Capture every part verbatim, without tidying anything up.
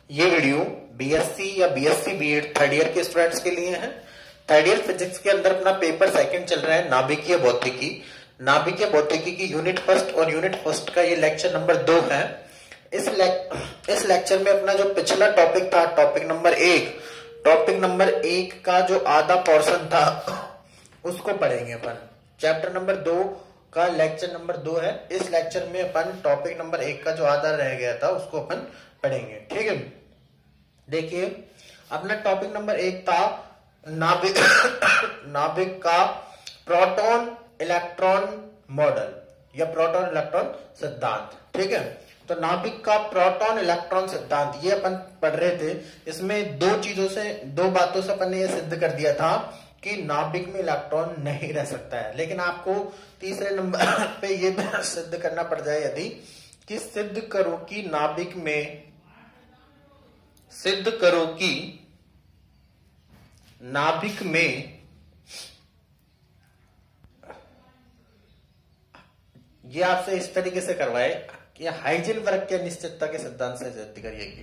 ये video BSc या BSc BEd third year के स्टूडेंट्स के लिए है। थर्ड ईयर फिजिक्स के अंदर अपना पेपर सेकंड चल रहा है नाभिकीय भौतिकी। नाभिकीय भौतिकी की यूनिट फर्स्ट और यूनिट फर्स्ट का ये लेक्चर नंबर दो है। इस लेक, इस लेक्चर में अपना जो पिछला टॉपिक था टॉपिक नंबर एक टॉपिक नंबर एक का जो आधा पोर्शन था उसको पढ़ेंगे अपन। चैप्टर नंबर दो का लेक्चर नंबर दो है। इस लेक्चर में अपन टॉपिक नंबर एक का जो आधा रह गया था उसको अपन पढ़ेंगे। ठीक है, देखिए अपना टॉपिक नंबर एक था नाभिक नाभिक का प्रोटॉन इलेक्ट्रॉन मॉडल या प्रोटॉन इलेक्ट्रॉन सिद्धांत। ठीक है, तो नाभिक का प्रोटॉन इलेक्ट्रॉन सिद्धांत ये अपन पढ़ रहे थे। इसमें दो चीजों से दो बातों से अपन ने ये सिद्ध कर दिया था कि नाभिक में इलेक्ट्रॉन नहीं रह सकता है। लेकिन आपको तीसरे नंबर पे ये सिद्ध करना पड़ जाए यदि कि सिद्ध करो कि नाभिक में सिद्ध करो कि नाभिक में ये आपसे इस तरीके से करवाए कि हाइजेनबर्ग के अनिश्चितता के सिद्धांत से सिद्ध करिए कि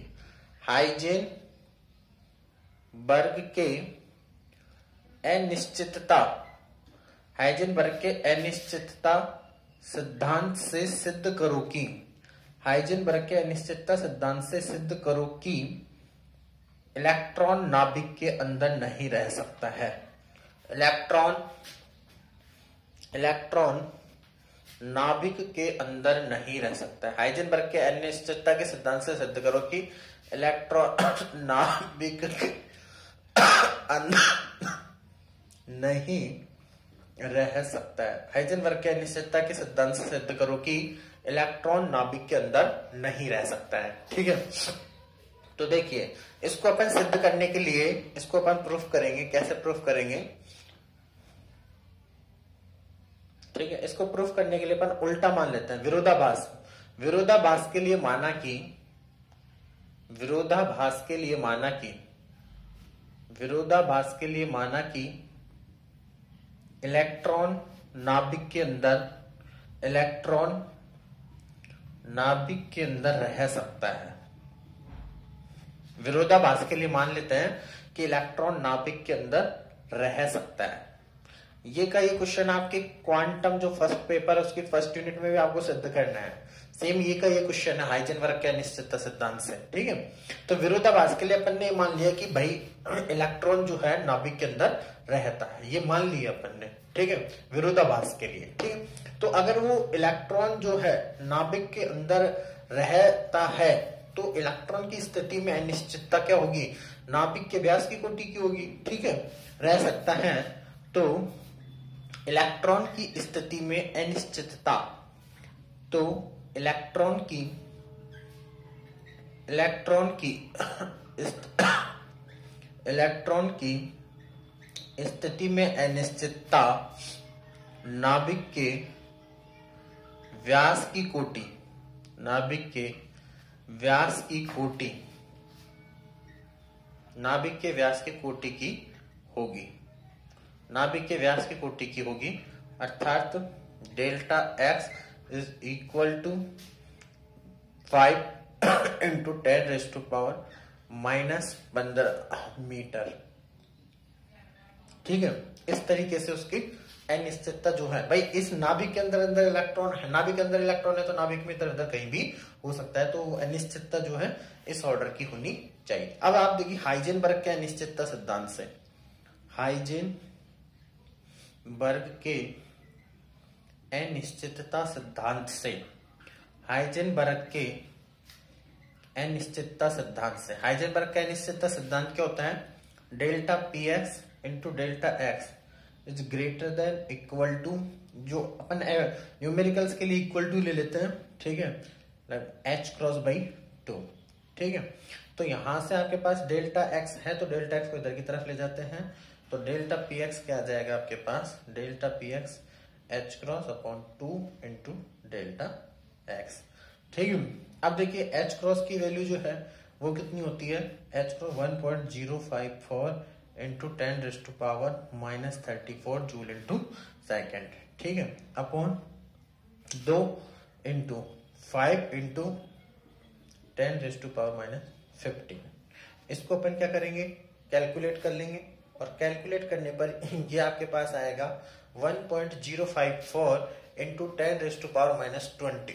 हाइजेनबर्ग के अनिश्चितता हाइजेनबर्ग के अनिश्चितता सिद्धांत से सिद्ध करो कि हाइजेनबर्ग के अनिश्चितता सिद्धांत से सिद्ध करो कि इलेक्ट्रॉन नाभिक के अंदर नहीं रह सकता है। इलेक्ट्रॉन इलेक्ट्रॉन नाभिक के अंदर नहीं रह सकता है। हाइजेनबर्ग के अनिश्चितता के सिद्धांत से सिद्ध करो कि इलेक्ट्रॉन नाभिक के अंदर नहीं रह सकता है। हाइजेनबर्ग के अनिश्चितता के सिद्धांत से सिद्ध करो कि इलेक्ट्रॉन नाभिक के अंदर नहीं रह सकता है। ठीक है, तो देखिए इसको अपन सिद्ध करने के लिए इसको अपन प्रूफ करेंगे। कैसे प्रूफ करेंगे? ठीक है, इसको प्रूफ करने के लिए अपन उल्टा मान लेते हैं। विरोधाभास विरोधाभास के लिए माना कि विरोधाभास के लिए माना कि विरोधाभास के लिए माना कि इलेक्ट्रॉन नाभिक के अंदर इलेक्ट्रॉन नाभिक के अंदर रह सकता है। विरोधाभास के लिए मान लेते हैं कि इलेक्ट्रॉन नाभिक के अंदर रह सकता है। ये का ये क्वेश्चन आपके क्वांटम जो फर्स्ट पेपर है उसकी फर्स्ट यूनिट में भी आपको सिद्ध करना है। सेम ये का ये क्वेश्चन है हाइजेनबर्ग के अनिश्चितता सिद्धांत से। ठीक है, तो विरोधाभास के लिए अपन ने मान लिया कि भाई इलेक्ट्रॉन जो है नाभिक के अंदर रहता है, ये मान लिया अपन ने। ठीक है, विरोधाभास के लिए। ठीक है, तो अगर वो इलेक्ट्रॉन जो है नाभिक के अंदर रहता है तो इलेक्ट्रॉन की स्थिति में अनिश्चितता क्या होगी? नाभिक के व्यास की कोटि की होगी। ठीक है, रह सकता है तो इलेक्ट्रॉन की स्थिति में अनिश्चितता तो इलेक्ट्रॉन की इलेक्ट्रॉन की इलेक्ट्रॉन की स्थिति में अनिश्चितता नाभिक के व्यास की कोटि नाभिक के व्यास की कोटि नाभिक के व्यास की कोटि की होगी नाभिक के व्यास की कोटि की होगी अर्थात delta x is equal to five into ten raise to power minus पंद्रह मीटर। ठीक है, इस तरीके से उसकी अनिश्चितता जो है भाई इस नाभिक के अंदर अंदर इलेक्ट्रॉन है नाभिक के अंदर इलेक्ट्रॉन है तो नाभिक में इधर उधर कहीं भी हो सकता है। तो अनिश्चितता जो है इस ऑर्डर की होनी चाहिए। अब आप देखिए हाइजेनबर्ग के अनिश्चितता सिद्धांत से हाइजेनबर्ग के अनिश्चितता सिद्धांत से हाइजेनबर्ग के अनिश्चितता सिद्धांत से हाइजेनबर्ग का अनिश्चितता सिद्धांत क्या होता है? Delta p x into delta x is greater than equal to जो अपन न्यूमेरिकल्स के लिए इक्वल टू ले लेते हैं। ठीक है, एच क्रॉस बाई टू। ठीक है, तो यहां से आपके पास डेल्टा एक्स है तो डेल्टा एक्स को इधर की तरफ ले जाते हैं तो डेल्टा पी एक्स क्या आ जाएगा आपके पास? Delta p x h cross upon two into delta x. ठीक है, अब देखिए एच क्रॉस की वैल्यू जो है वो कितनी होती है? H cross one point zero five four into ten raise to power minus thirty four joule into second. ठीक है, अपॉन दो into five into ten raise to power minus fifteen. इसको अपन क्या करेंगे, कैलकुलेट कर लेंगे, और कैलकुलेट करने पर ये आपके पास आएगा one point zero five four into ten raise to power minus twenty.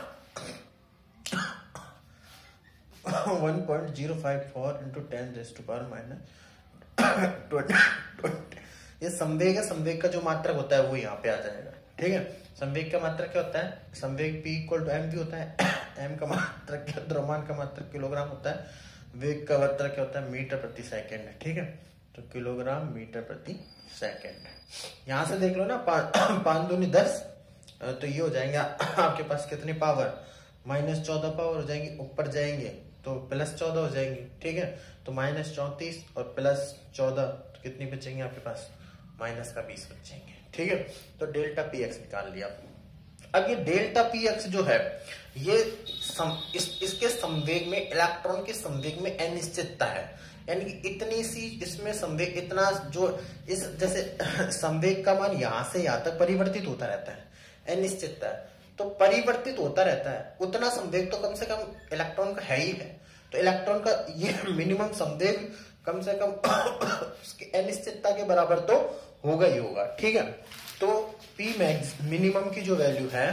One point zero five four into ten raise to power minus twenty. ये संवेग है, संवेग का जो मात्रक होता है वो यहाँ पे आ जाएगा। ठीक है, संवेग का मात्रक क्या होता है, संवेग P इक्वल टू एम भी होता है। m का मात्रक क्या, द्रव्यमान का मात्रक किलोग्राम होता है, वेग का मात्रक क्या होता है, मीटर प्रति सेकंड है। ठीक है, तो किलोग्राम मीटर प्रति सेकंड। यहां से देख लो ना, पांच दूनी दस, तो ये हो जाएंगे आपके पास कितनी पावर, माइनस चौदह पावर हो जाएंगी। ऊपर जाएंगे तो प्लस चौदह हो जाएंगे। ठीक है, तो माइनस चौतीस और प्लस चौदह तो कितनी बचेंगे आपके पास, माइनस का बीस बचेंगे। ठीक है, तो डेल्टा पी एक्स निकाल लिया। अब ये डेल्टा पी एक्स जो है, ये सम, इस, इसके संवेग में, इलेक्ट्रॉन के संवेग में अनिश्चितता है, यानी कि इतनी सी इसमें संवेग, इतना जो इस जैसे संवेग का मान यहां से यहां तक परिवर्तित होता रहता है, अनिश्चितता है, तो परिवर्तित होता रहता है, उतना संवेग तो कम से कम इलेक्ट्रॉन का है ही है। तो इलेक्ट्रॉन का ये मिनिमम संवेग कम से कम उसकी अनिश्चितता के बराबर तो होगा ही होगा। ठीक है, तो P मैक्स मिनिमम की जो वैल्यू है,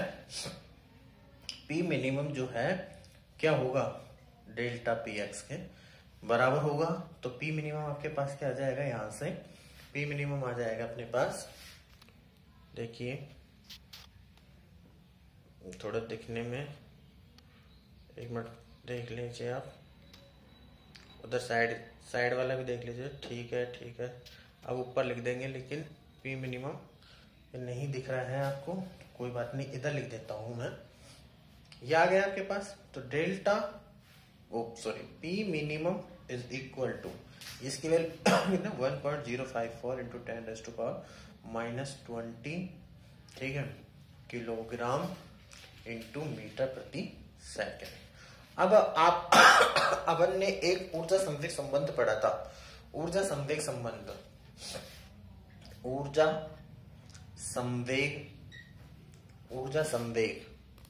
P मिनिमम जो है क्या होगा, डेल्टा पी एक्स के बराबर होगा। तो P मिनिमम आपके पास क्या आ जाएगा, यहां से P मिनिमम आ जाएगा अपने पास, देखिए थोड़ा दिखने में, एक मिनट देख लीजिए आप, उधर साइड साइड वाला भी देख लीजिए। ठीक है ठीक है, अब ऊपर लिख देंगे, लेकिन P मिनिमम नहीं दिख रहा है आपको, कोई बात नहीं, इधर लिख देता हूं मैं। ये आ गया आपके पास, तो delta oh sorry P minimum is equal to, इसकी value one point zero five four into ten raise to power minus twenty. ठीक है, किलोग्राम इंटू मीटर प्रति सेकेंड। अब आप अपन ने एक ऊर्जा संवेग संबंध पढ़ा था, ऊर्जा संवेग संबंध, ऊर्जा संवेग, ऊर्जा संवेग,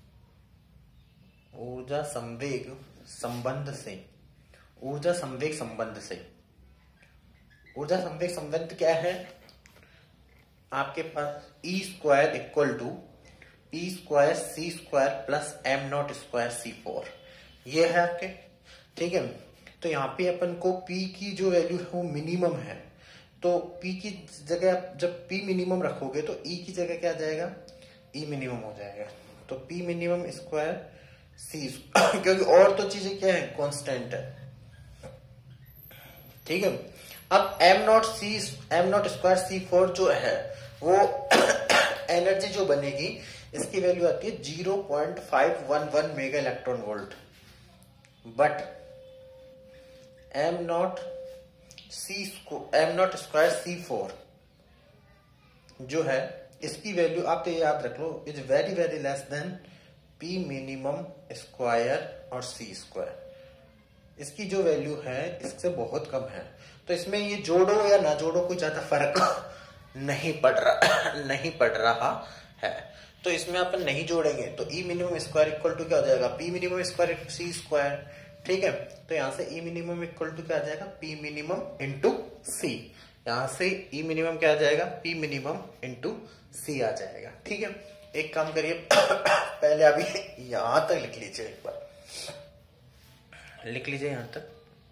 ऊर्जा संवेग संबंध से, ऊर्जा संवेग संबंध से, ऊर्जा संवेग संबंध क्या है आपके पास, E square equal to P square C square plus M not square C four, ये है आपके। ठीक है, तो यहाँ पे अपन को P की जो वैल्यू है वो मिनिमम है, तो P की जगह आप जब P मिनिमम रखोगे तो E की जगह क्या आ जाएगा, E मिनिमम हो जाएगा। तो P मिनिमम स्क्वायर सी, क्योंकि और तो चीजें क्या है, कांस्टेंट है। ठीक है, अब M not C M not square C four जो है वो एनर्जी जो बनेगी, इसकी वैल्यू आती है zero point five one one mega electron volt, but M not C M not square C four जो है, इसकी वैल्यू आप तो याद रख लो, is very very less than P minimum square और C स्क्वायर। इसकी जो वैल्यू है इससे बहुत कम है, तो इसमें ये जोड़ो या ना जोड़ो कोई ज्यादा फर्क नहीं पड़ रहा नहीं पड़ रहा है। तो इसमें अपन नहीं जोड़ेंगे, तो E minimum square equal to क्या हो जाएगा, P minimum square C square. ठीक है, तो यहाँ से E मिनिमम इक्वल टू क्या आ जाएगा, P मिनिमम इंटू C। यहाँ से E मिनिमम क्या आ जाएगा, P मिनिमम इंटू C आ जाएगा। ठीक है, एक काम करिए पहले अभी यहां तक लिख लीजिए, एक बार लिख लीजिए यहां तक।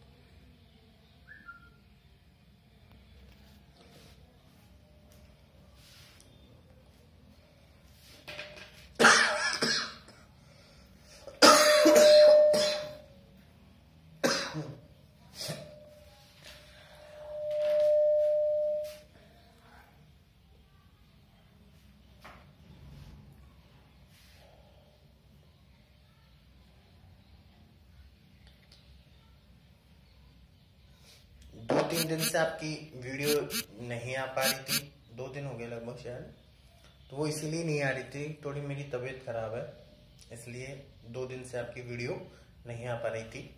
दो तीन दिन से आपकी वीडियो नहीं आ पा रही थी, दो दिन हो गए लगभग शायद, तो वो इसीलिए नहीं आ रही थी, थोड़ी मेरी तबीयत खराब है, इसलिए दो दिन से आपकी वीडियो नहीं आ पा रही थी।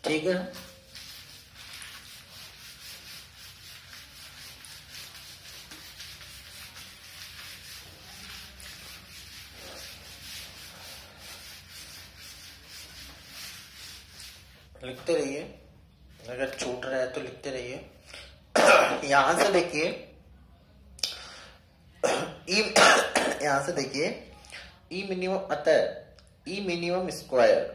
ठीक है। लिखते रहिए, अगर छूट रहा है तो लिखते रहिए। यहां से देखिए, यहां से देखिए ई मिनिमम, अतः E minimum square,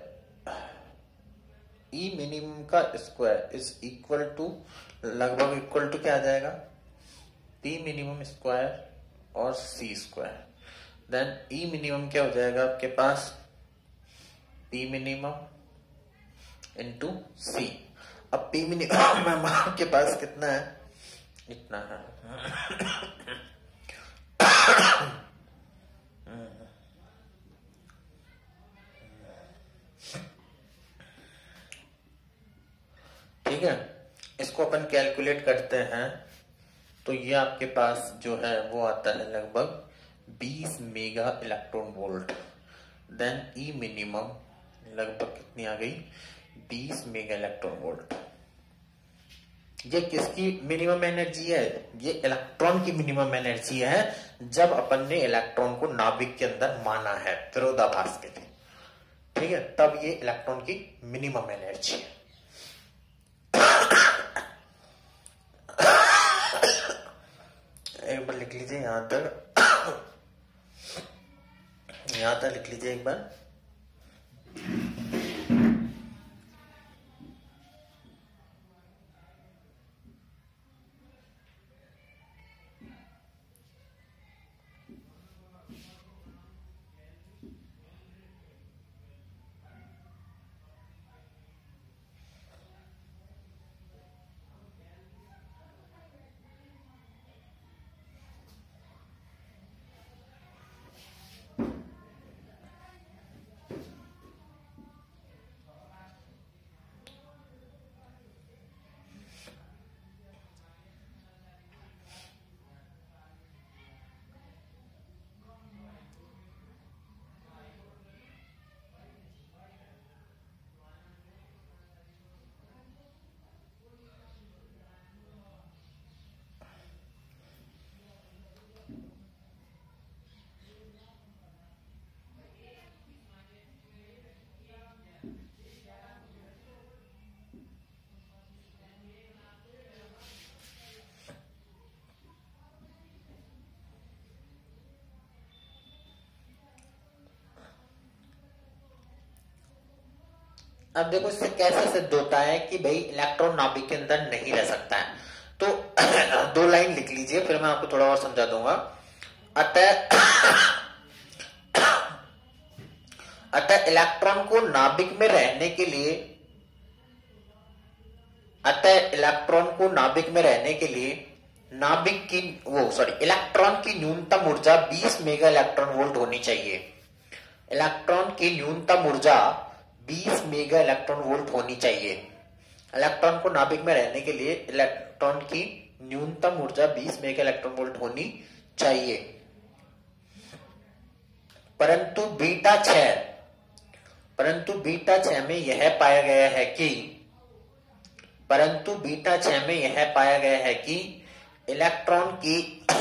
E minimum का स्क्वायर इज इक्वल टू, लगभग इक्वल टू क्या आ जाएगा, पी मिनिमम स्क्वायर और C square. Then E minimum क्या हो जाएगा आपके पास, पी मिनिमम इंटू सी। अब पी मिनिमम आपके पास कितना है, इतना है। ठीक है, इसको अपन कैलकुलेट करते हैं तो ये आपके पास जो है वो आता है लगभग बीस mega electron volt. Then E minimum लगभग कितनी आ गई, बीस मेगा इलेक्ट्रॉन वोल्ट। ये किसकी मिनिमम एनर्जी है, ये इलेक्ट्रॉन की मिनिमम एनर्जी है जब अपन ने इलेक्ट्रॉन को नाभिक के अंदर माना है विरोधाभास के लिए। ठीक है, तब ये इलेक्ट्रॉन की मिनिमम एनर्जी है। एक बार लिख लीजिए यहां तक, यहां तक लिख लीजिए एक बार। अब देखो इससे कैसे सिद्ध होता है कि भाई इलेक्ट्रॉन नाभिक के अंदर नहीं रह सकता है। तो दो लाइन लिख लीजिए, फिर मैं आपको थोड़ा और समझा दूंगा। अतः अतः इलेक्ट्रॉन को नाभिक में रहने के लिए अतः इलेक्ट्रॉन को नाभिक में रहने के लिए नाभिक की वो सॉरी इलेक्ट्रॉन की न्यूनतम ऊर्जा बीस मेगा इलेक्ट्रॉन वोल्ट होनी चाहिए। इलेक्ट्रॉन की न्यूनतम ऊर्जा बीस मेगा इलेक्ट्रॉन वोल्ट होनी चाहिए। इलेक्ट्रॉन को नाभिक में रहने के लिए इलेक्ट्रॉन की न्यूनतम ऊर्जा बीस मेगा इलेक्ट्रॉन वोल्ट होनी चाहिए। परंतु बीटा छह परंतु बीटा छह में यह पाया गया है कि परंतु बीटा छह में यह पाया गया है कि इलेक्ट्रॉन की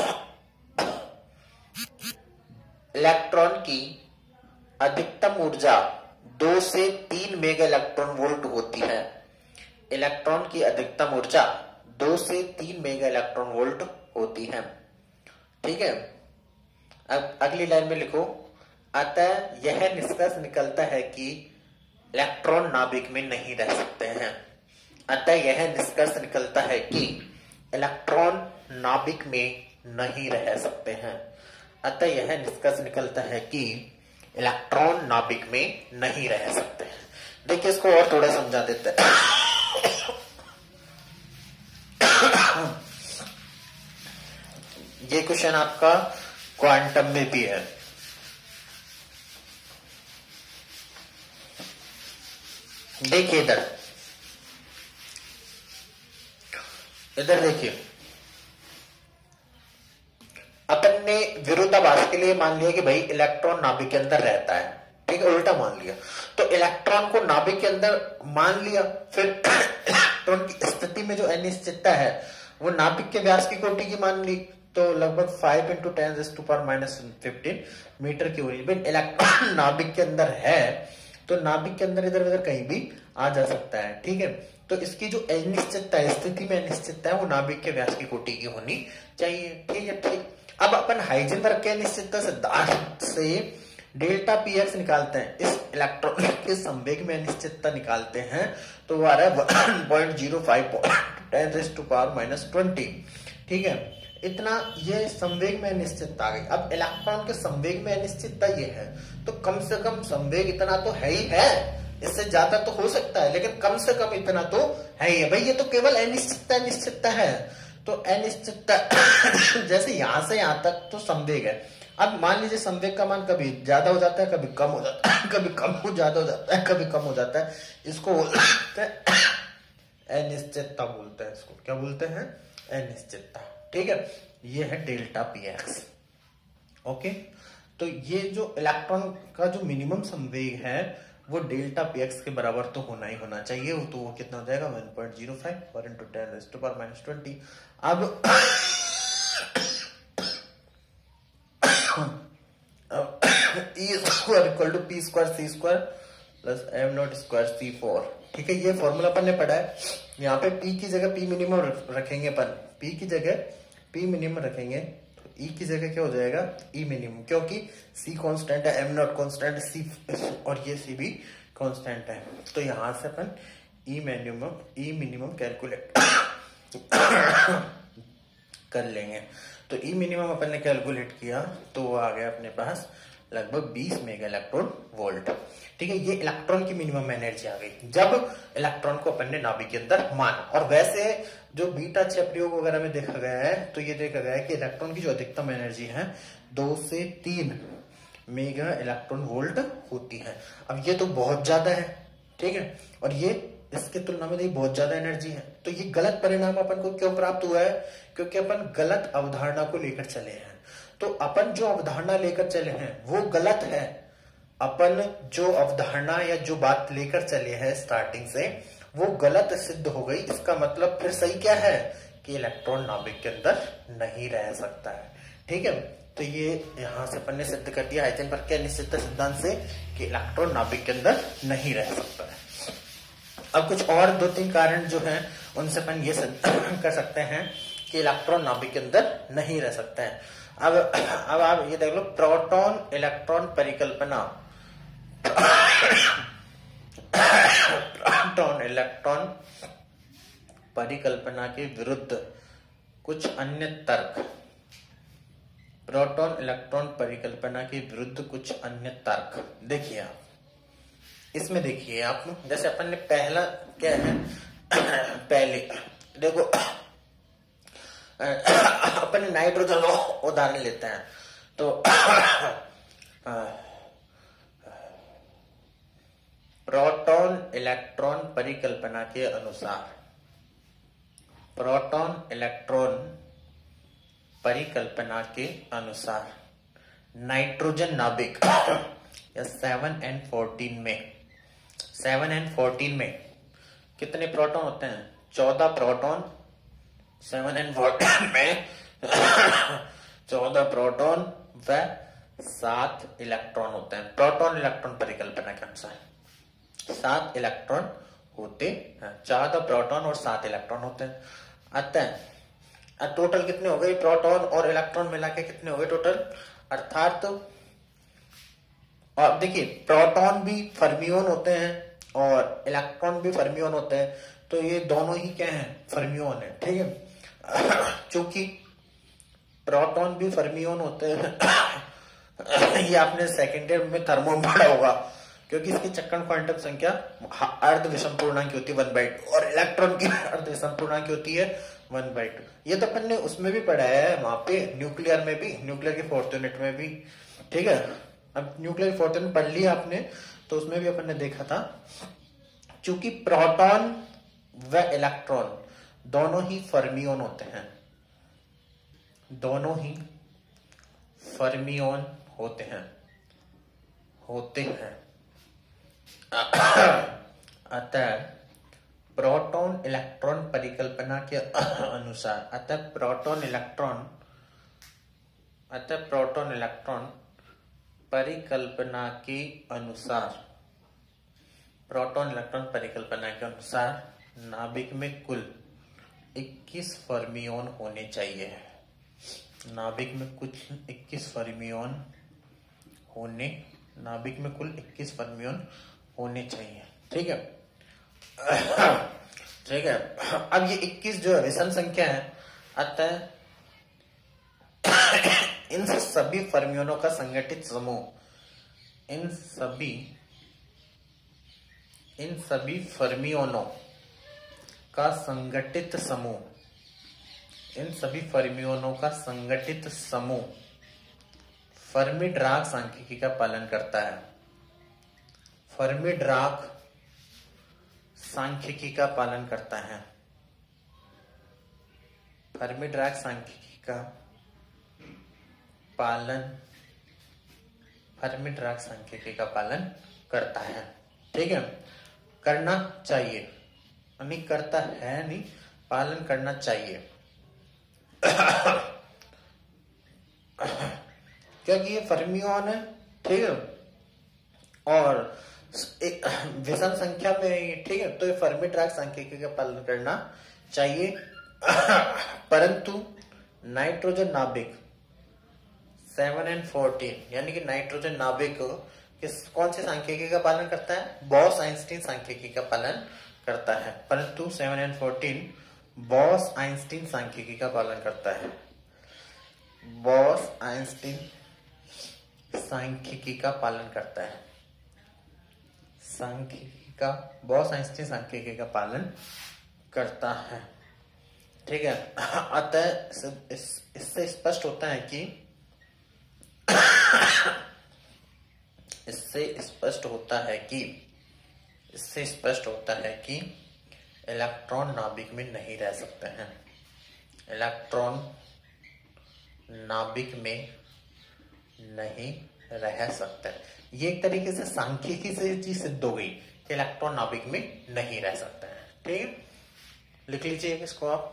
इलेक्ट्रॉन की अधिकतम ऊर्जा दो से तीन मेगा इलेक्ट्रॉन वोल्ट होती है। इलेक्ट्रॉन की अधिकतम ऊर्जा दो से तीन मेगा इलेक्ट्रॉन वोल्ट होती है। ठीक है, अब अगली लाइन में लिखो, अतः यह निष्कर्ष निकलता है कि इलेक्ट्रॉन नाभिक में नहीं रह सकते हैं। अतः यह निष्कर्ष निकलता है कि इलेक्ट्रॉन नाभिक में नहीं रह सकते हैं। अतः यह निष्कर्ष निकलता है कि इलेक्ट्रॉन नाभिक में नहीं रह सकते हैं। देखिए इसको और थोड़ा समझा देते हैं। ये क्वेश्चन आपका क्वांटम में भी है। देखिए इधर इधर देखिए, अपन ने विरोधाभास के लिए मान लिया कि भाई इलेक्ट्रॉन नाभिक के अंदर रहता है। ठीक ठीक है, उल्टा मान लिया। तो इलेक्ट्रॉन को नाभिक के अंदर मान लिया, फिर इलेक्ट्रॉन की स्थिति में जो अनिश्चितता है वो नाभिक के व्यास की कोटि की मान ली, तो लगभग five into ten to power minus fifteen metre की होगी। इलेक्ट्रॉन नाभिक के अंदर है तो नाभिक के अंदर इधर उधर कहीं भी आ जा सकता है, ठीक है। तो इसकी जो अनिश्चितता है, स्थिति में अनिश्चितता है, वो नाभिक के व्यास की कोटि की होनी चाहिए, ठीक है। ठीक, अब अपन हाइजेनबर्ग के अनिश्चितता सिद्धांत से डेल्टा पी एक्स निकालते हैं, इस इलेक्ट्रॉन के संवेग में अनिश्चितता निकालते हैं, तो वो आ रहा है one point zero five ten raise to power minus twenty, ठीक है। इतना ये संवेग में अनिश्चितता आ गई। अब इलेक्ट्रॉन के संवेग में अनिश्चितता ये है, तो कम से कम संवेग इतना तो है ही है, इससे ज्यादा तो हो सकता है लेकिन कम से कम इतना तो है ही है भाई। ये तो केवल अनिश्चितता अनिश्चितता है, तो अनिश्चितता जैसे यहां से यहां तक तो संवेग है। अब मान लीजिए संवेग का मान कभी ज्यादा हो जाता है, कभी कम हो जाता है, कभी कम हो ज्यादा हो जाता है, कभी कम हो जाता है, इसको बोलते हैं अनिश्चितता, बोलते हैं इसको, क्या बोलते हैं, अनिश्चितता, ठीक है। ये है डेल्टा पी एक्स, ओके। तो ये जो इलेक्ट्रॉन का जो मिनिमम संवेग है वो डेल्टा पी एक्स के बराबर तो होना ही होना चाहिए, वो तो वो कितना हो जाएगा वन पॉइंट जीरो फाइव पर into ten raise to power minus twenty. अब E square equal to P square C square plus M not square C four, ठीक है। ये फॉर्मूला अपन ने पढ़ा है। यहाँ पे पी की जगह पी मिनिमम रखेंगे अपन, पी की जगह पी मिनिमम रखेंगे, तो ई की जगह क्या हो जाएगा, ई मिनिमम, क्योंकि सी कांस्टेंट है, एम नॉट कांस्टेंट, सी और ये सी भी कांस्टेंट है। तो यहां से अपन E minimum E minimum calculate कर लेंगे। तो ई मिनिमम अपन ने कैलकुलेट किया तो वो आ गया अपने पास लगभग बीस मेगा इलेक्ट्रॉन वोल्ट, ठीक है। ये इलेक्ट्रॉन की मिनिमम एनर्जी आ गई जब इलेक्ट्रॉन को अपन ने नाभिक के अंदर माना। और वैसे जो बीटा छह प्रयोग वगैरह में देखा गया है तो ये देखा गया है कि इलेक्ट्रॉन की जो अधिकतम एनर्जी है दो से तीन मेगा इलेक्ट्रॉन वोल्ट होती है। अब ये तो बहुत ज्यादा है, ठीक है, और ये इसके तुलना में बहुत ज्यादा एनर्जी है। तो ये गलत परिणाम अपन को क्यों प्राप्त हुआ है, क्योंकि अपन गलत अवधारणा को लेकर चले हैं। तो अपन जो अवधारणा लेकर चले हैं वो गलत है। अपन जो अवधारणा या जो बात लेकर चले हैं स्टार्टिंग से वो गलत सिद्ध हो गई। इसका मतलब फिर सही क्या है कि इलेक्ट्रॉन नाभिक के अंदर नहीं रह सकता है, ठीक है। तो ये यहां से अपन ने सिद्ध कर दिया हाइजेनबर्ग के अनिश्चितता सिद्धांत से कि इलेक्ट्रॉन नाभिक के अंदर नहीं रह सकता है। अब कुछ और दो तीन कारण जो हैं उनसे अपन ये सिद्ध कर सकते हैं कि इलेक्ट्रॉन नाभिक के अंदर नहीं रह सकते हैं। अब अब आप ये देख लो, प्रोटॉन इलेक्ट्रॉन परिकल्पना, प्रोटॉन इलेक्ट्रॉन परिकल्पना के विरुद्ध कुछ अन्य तर्क, प्रोटॉन इलेक्ट्रॉन परिकल्पना के विरुद्ध कुछ अन्य तर्क। देखिए आप इसमें, देखिए आप, जैसे अपन ने पहला क्या है, पहले देखो अपन नाइट्रोजन उदाहरण लेते हैं। तो प्रोटॉन इलेक्ट्रॉन परिकल्पना के अनुसार, प्रोटॉन इलेक्ट्रॉन परिकल्पना के अनुसार नाइट्रोजन नाभिक या सेवन एन फोर्टीन में, सेवन एन फोर्टीन में कितने प्रोटॉन होते हैं, चौदह प्रोटॉन, सेवन एन फोर्टीन में चौदह प्रोटॉन व सात इलेक्ट्रॉन होते हैं। प्रोटॉन इलेक्ट्रॉन परिकल्पना के अनुसार सात इलेक्ट्रॉन होते हैं, चौदह प्रोटॉन और सात इलेक्ट्रॉन होते हैं। अतः टोटल कितने हो गए, प्रोटॉन और इलेक्ट्रॉन मिला के कितने हो गए टोटल, अर्थात तो और देखिए प्रोटॉन भी फर्मियोन होते हैं और इलेक्ट्रॉन भी फर्मियोन होते हैं, तो ये दोनों ही क्या है, फर्मियोन है, ठीक है। चूंकि प्रोटॉन भी फर्मियोन होते हैं ये आपने सेकेंड ईयर में थर्मो में पढ़ा होगा, क्योंकि इसकी चक्रण क्वांटम संख्या अर्ध विषम पूर्णांक होती है वन बाई टू और इलेक्ट्रॉन की अर्ध विषम पूर्णांक होती है वन बाई टू। ये तो अपन ने उसमें भी पढ़ा है, वहां पे न्यूक्लियर में भी, न्यूक्लियर के फोर्थ यूनिट में भी, ठीक है। अब न्यूक्लियर फोर्थ यूनिट पढ़ लिया आपने, तो उसमें भी अपन ने देखा था चूंकि प्रोटॉन व इलेक्ट्रॉन दोनों ही फर्मियोन होते हैं, दोनों ही फर्मियोन होते हैं होते हैं अतः प्रोटॉन इलेक्ट्रॉन परिकल्पना के अनुसार अतः प्रोटॉन इलेक्ट्रॉन अतः प्रोटॉन इलेक्ट्रॉन परिकल्पना के अनुसार प्रोटॉन इलेक्ट्रॉन परिकल्पना के अनुसार नाभिक में कुल इक्कीस फर्मियोन होने चाहिए। नाभिक में कुछ इक्कीस फर्मियोन होने नाभिक में कुल इक्कीस फर्मियोन होने चाहिए। ठीक है ठीक है। अब ये इक्कीस जो है विषम संख्या है, अतः इन सभी फर्मियोनों का संगठित समूह इन सभी इन सभी फर्मियोनों का संगठित समूह इन सभी फर्मियोनों का संगठित समूह फर्मी ड्राक सांख्यिकी का पालन करता है। फर्मी ड्राक सांख्यिकी का पालन करता है। फर्मी ड्राक सांख्यिकी का पालन फर्मी ड्राक सांख्यिकी का पालन करता है। ठीक है, करना चाहिए, नहीं करता है नहीं, पालन करना चाहिए क्योंकि ये फर्मियोन है। ठीक है, और विषम संख्या में, ठीक है, तो ये फर्मी ड्राक सांख्यिकी का पालन करना चाहिए। परंतु नाइट्रोजन नाभिक सेवन एंड फोर्टीन यानी कि नाइट्रोजन नाभिक किस कौन से सांख्यिकी का पालन करता है? बॉस आइंस्टीन सांख्यिकी का पालन करता है। परंतु seven and fourteen Bose Einstein सांख्यिकी का पालन करता है। बॉस आइंस्टीन सांख्यिकी का पालन करता है। सांख्यिकी का बॉस आइंस्टीन सांख्यिकी का पालन करता है। ठीक है, अतः इससे स्पष्ट होता है कि इससे स्पष्ट होता है कि इससे स्पष्ट होता है कि इलेक्ट्रॉन नाभिक में नहीं रह सकते हैं। इलेक्ट्रॉन नाभिक में नहीं रह सकते। ये एक तरीके से सांख्यिकी से चीज सिद्ध हो गई कि इलेक्ट्रॉन नाभिक में नहीं रह सकते हैं। ठीक है, लिख लीजिए इसको आप।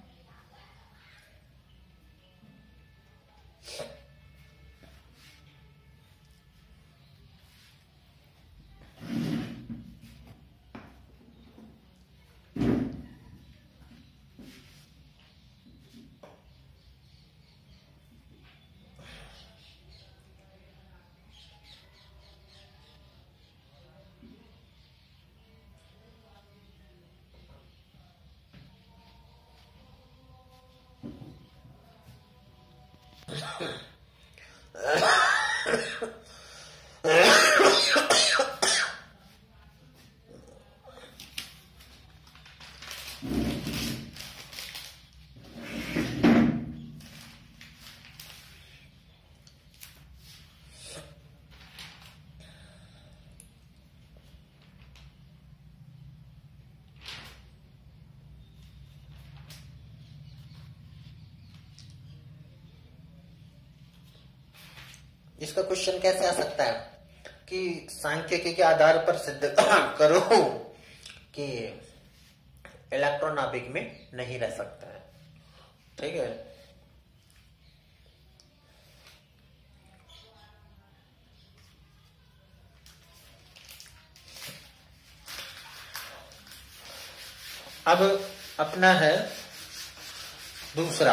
इसका क्वेश्चन कैसे आ सकता है कि सांख्यिकी के आधार पर सिद्ध करो कि इलेक्ट्रॉन नाभिक में नहीं रह सकता है। ठीक है, अब अपना है दूसरा।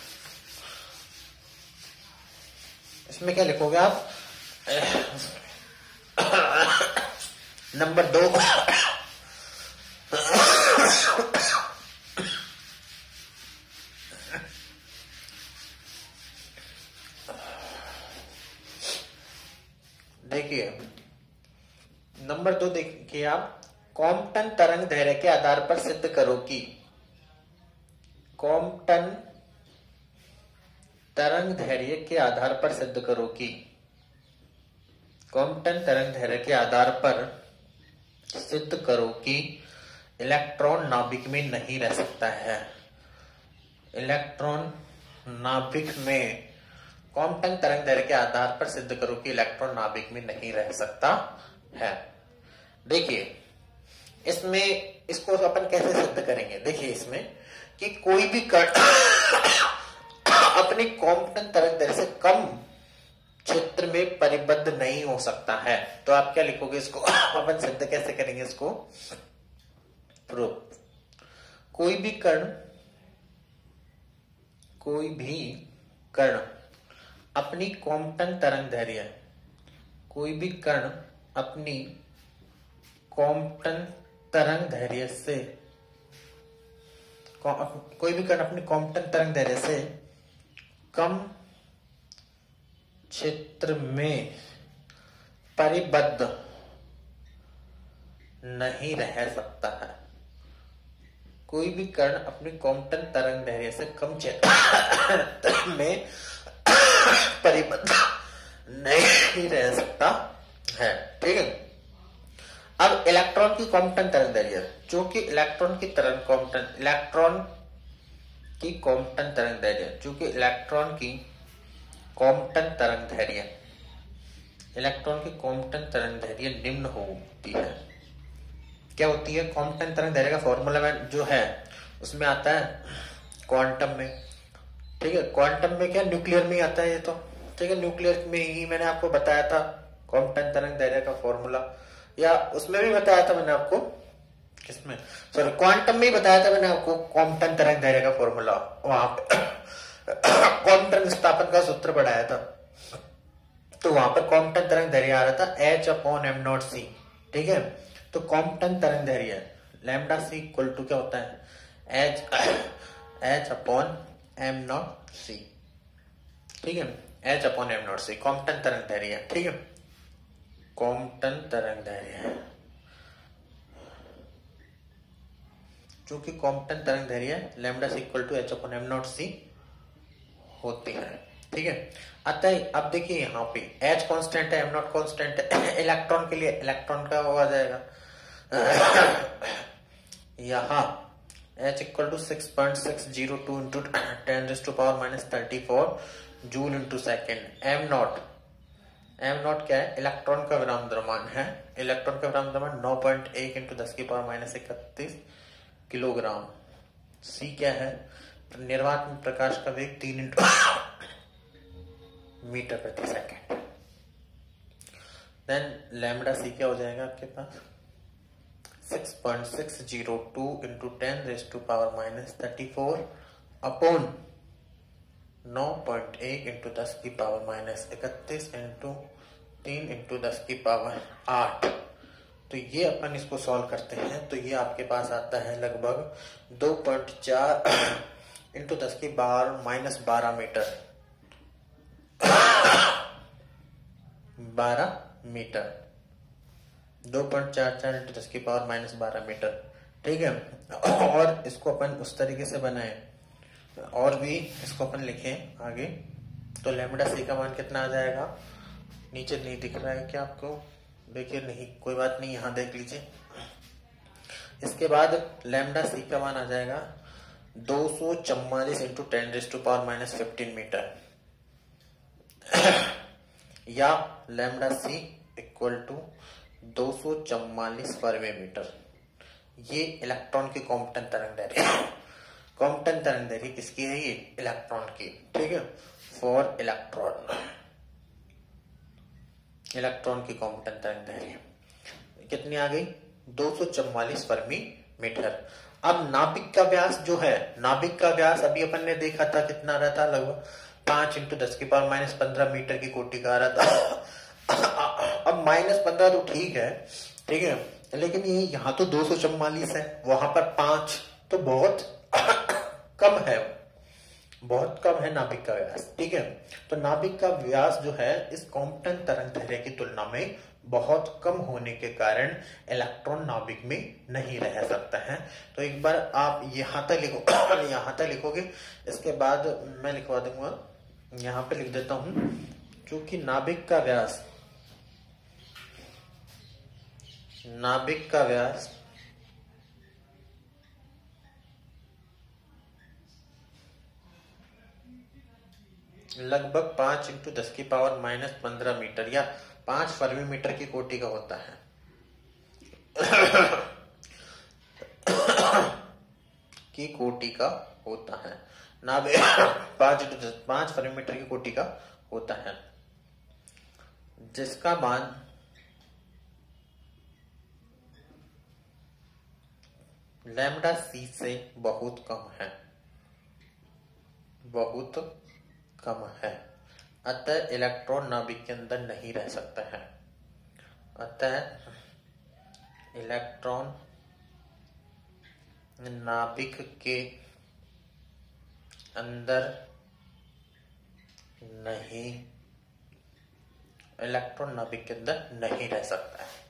इसमें क्या लिखोगे आप? नंबर दो देखिए, नंबर दो देखिए आप, कॉम्पटन तरंग धैर्य के आधार पर सिद्ध करो कि कॉम्पटन तरंग धैर्य के आधार पर सिद्ध करो कि कॉम्पटन तरंग धैर्य के आधार पर सिद्ध करो कि इलेक्ट्रॉन नाभिक में नहीं रह सकता है। इलेक्ट्रॉन नाभिक में कॉम्पटन तरंग दैर्घ्य के आधार पर सिद्ध करो कि इलेक्ट्रॉन नाभिक में नहीं रह सकता है। देखिए इसमें इसको अपन कैसे सिद्ध करेंगे, देखिए इसमें कि कोई भी कण अपनी कॉम्पटन तरंग दैर्ध्य से कम क्षेत्र में परिबद्ध नहीं हो सकता है। तो आप क्या लिखोगे इसको अपन सिद्ध कैसे करेंगे इसको, प्रूफ। कोई भी कण कोई भी कण अपनी कॉम्पटन तरंग दैर्ध्य कोई भी कण अपनी कॉम्पटन तरंग दैर्ध्य से कोई भी कण अपनी कॉम्पटन तरंग दैर्ध्य से कम क्षेत्र में परिबद्ध नहीं रह सकता है। कोई भी कण अपनी कॉम्पटन तरंग दैर्ध्य से कम क्षेत्र में परिबद्ध नहीं रह सकता है, ठीक है। अब इलेक्ट्रॉन की कॉम्पटन तरंग दैर्ध्य, चूंकि इलेक्ट्रॉन की तरंग कॉम्पटन इलेक्ट्रॉन की कॉम्पटन तरंग दैर्ध्य चूंकि इलेक्ट्रॉन की कॉम्पटन तरंग दैर्ध्य इलेक्ट्रॉन की कॉम्पटन तरंग दैर्ध्य निम्न होती है। क्या होती है, कॉम्पटन तरंग दैर्ध्य का फॉर्मूला में जो है उसमें आता है क्वांटम में, ठीक है। क्वांटम में क्या, न्यूक्लियर में आता है ये तो, ठीक है। न्यूक्लियर में ही मैंने आपको बताया था कॉम्पटन तरंग दैर्ध्य का फॉर्मूला, या उसमें भी बताया था मैंने आपको, किसमें, सॉरी क्वांटम में ही बताया था मैंने आपको कॉम्पटन तरंग दैर्ध्य का फॉर्मूला। वहां पे क्वांटम विस्थापन का सूत्र बढ़ाया था, तो वहां पर कॉम्पटन तरंग दैर्ध्य आ रहा था H upon M not C, ठीक है। तो कॉम्पटन तरंग दैर्ध्य लैम्डा सी इक्वल टू क्या होता है, H H upon M not C, ठीक है। H upon M not C Compton तरंग दैर्ध्य, ठीक है। कॉम्पटन तरंग दैर्ध्य, चूंकि कॉम्पटन तरंग दैर्ध्य lambda C equal to H upon M not C होती है, ठीक है। अतः अब देखिए यहाँ पे H कांस्टेंट है, एम नॉट कांस्टेंट है। इलेक्ट्रॉन के लिए इलेक्ट्रॉन का वो आ जाएगा यहाँ H equal to six point six zero two into ten raise to power minus thirty four joule into second. M not M not क्या है, इलेक्ट्रॉन का विराम द्रव्यमान है। इलेक्ट्रॉन का विराम द्रव्यमान नौ पॉइंट एक इंटू दस की पावर माइनस इकतीस किलोग्राम। सी क्या है, निर्वात में प्रकाश का वेग तीन इंटू मीटर प्रति सेकेंड। देन लैम्डा सी क्या हो जाएगा आपके पास, six point six zero two into ten raise to power minus thirty four upon नौ पॉइंट एक इंटू दस की पावर माइनस इकतीस इंटू तीन इंटू दस की पावर आठ। तो ये अपन इसको सॉल्व करते हैं तो ये आपके पास आता है लगभग दो पॉइंट चार इंटू दस की पावर माइनस बारह मीटर बारह मीटर दो पॉइंट चार चार इंटू दस की पावर माइनस बारह मीटर, ठीक है। और इसको अपन उस तरीके से बनाए और भी इसको अपन लिखें आगे, तो लैम्डा सी का मान कितना आ जाएगा, नीचे नहीं दिख रहा है क्या आपको, देखिए नहीं, कोई बात नहीं, यहां देख लीजिए। इसके बाद लैम्डा सी का मान आ जाएगा दो सौ चौवालीस into ten raise to power minus fifteen metre या लैम्डा सी इक्वल टू दो सौ चौवालीस फर्मी मीटर। ये इलेक्ट्रॉन की कॉम्पटन तरंग दैर्ध्य कॉम्पटन तरंग दैर्ध्य किसकी है, ये इलेक्ट्रॉन की, ठीक है। फॉर इलेक्ट्रॉन इलेक्ट्रॉन की कॉम्पटन तरंग दैर्ध्य कितनी आ गई, दो सौ चौवालीस फर्मी मीटर। अब नाभिक का व्यास जो है, नाभिक का व्यास अभी अपन ने देखा था कितना रहता, लगभग पांच इंटू दस की पावर माइनस पंद्रह मीटर की कोटि का आ रहा था। अब माइनस पंद्रह तो ठीक है, ठीक है, लेकिन ये यहाँ तो दो सौ चौवालीस है, वहां पर पांच, तो बहुत कम है, बहुत कम है नाभिक का व्यास, ठीक है। तो नाभिक का व्यास जो है इस कॉम्पटन तरंग दैर्ध्य की तुलना में बहुत कम होने के कारण इलेक्ट्रॉन नाभिक में नहीं रह सकता है। तो एक बार आप यहां तक लिखो यहां तक लिखोगे, इसके बाद मैं लिखवा दूंगा, यहां पे लिख देता हूं, क्योंकि नाभिक का व्यास नाभिक का व्यास लगभग पांच इंटू दस की पावर माइनस पंद्रह मीटर या पांच फर्मी मीटर की कोटि का होता है। की कोटि का होता है। नाभिक पांच पांच परिमीटर की कोटि का होता है, जिसका मान लैम्डा सी से बहुत कम है, बहुत कम है। अतः इलेक्ट्रॉन नाभिक के अंदर नहीं रह सकता है। अतः इलेक्ट्रॉन नाभिक के अंदर नहीं इलेक्ट्रॉन नाभिक के अंदर नहीं रह सकता है।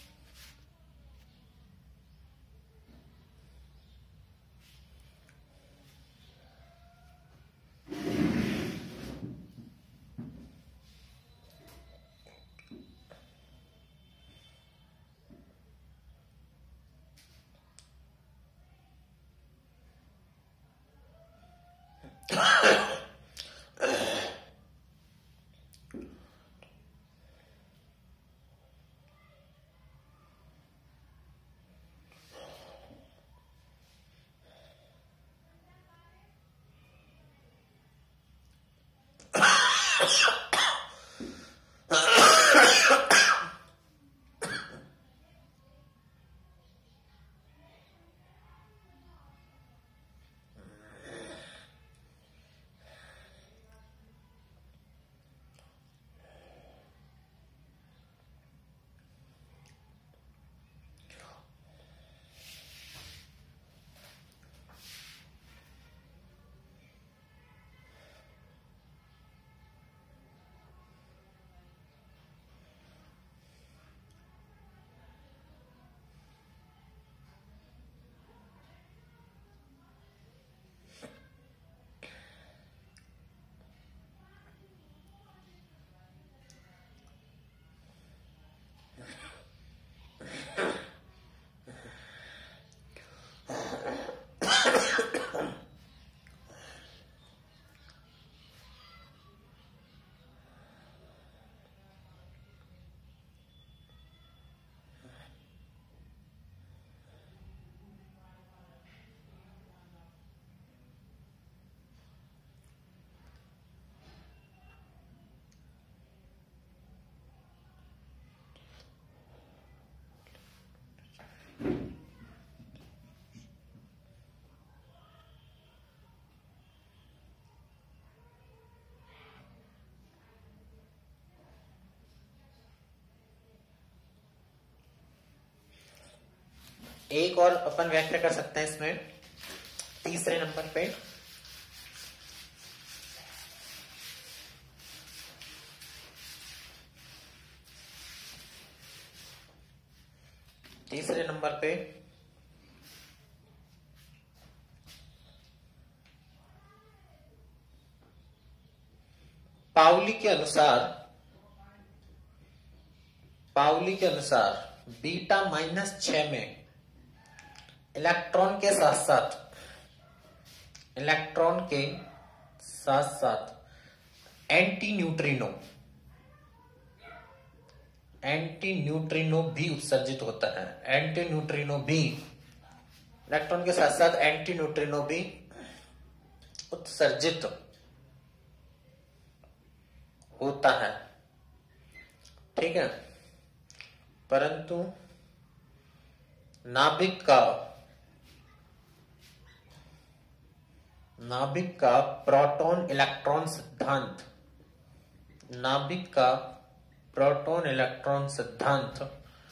एक और अपन व्याख्या कर सकते हैं इसमें तीसरे नंबर पे। तीसरे नंबर पे पाउली के अनुसार पाउली के अनुसार बीटा माइनस छह में इलेक्ट्रॉन के साथ साथ इलेक्ट्रॉन के साथ साथ एंटी न्यूट्रिनो एंटी न्यूट्रिनो भी उत्सर्जित होता है। एंटी न्यूट्रिनो भी इलेक्ट्रॉन के साथ साथ एंटी न्यूट्रिनो भी उत्सर्जित होता है, ठीक है। परंतु नाभिक का नाभिक का प्रोटॉन इलेक्ट्रॉन सिद्धांत नाभिक का प्रोटॉन इलेक्ट्रॉन सिद्धांत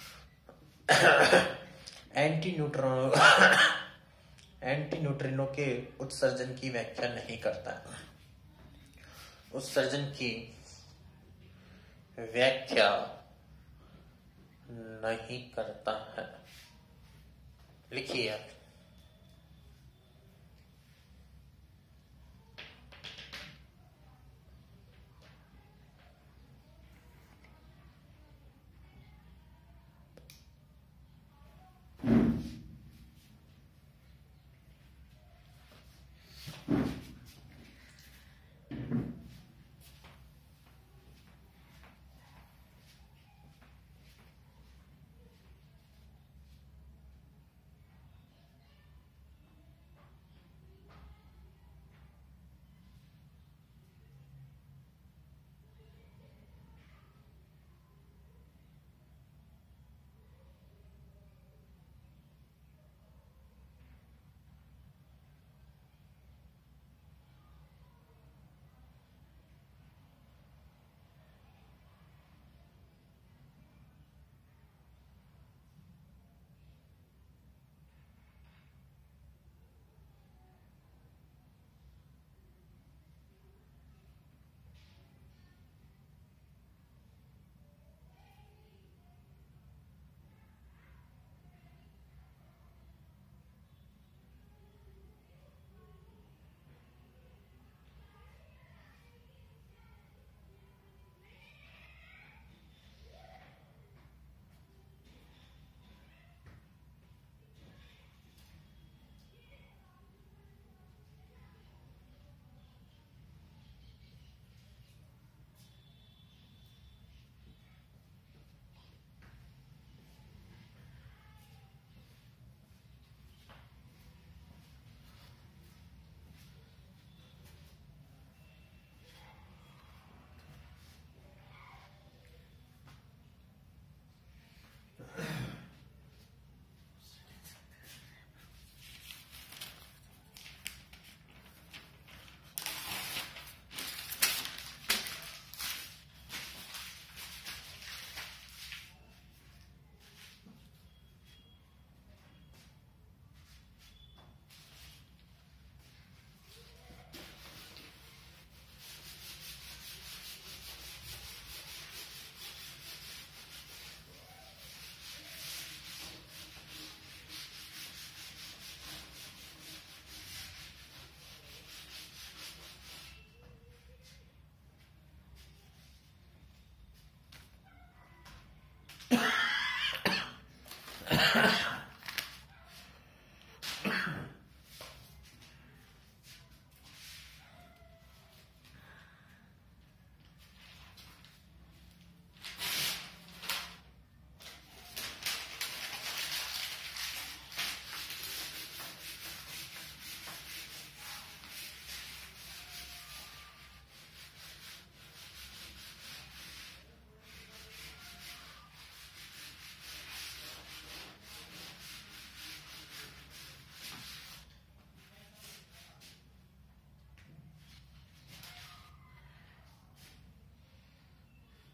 एंटी न्यूट्रिनो एंटी न्यूट्रिनो के उत्सर्जन की व्याख्या नहीं करता है। उत्सर्जन की व्याख्या नहीं करता है। लिखिए आप।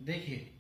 देखिए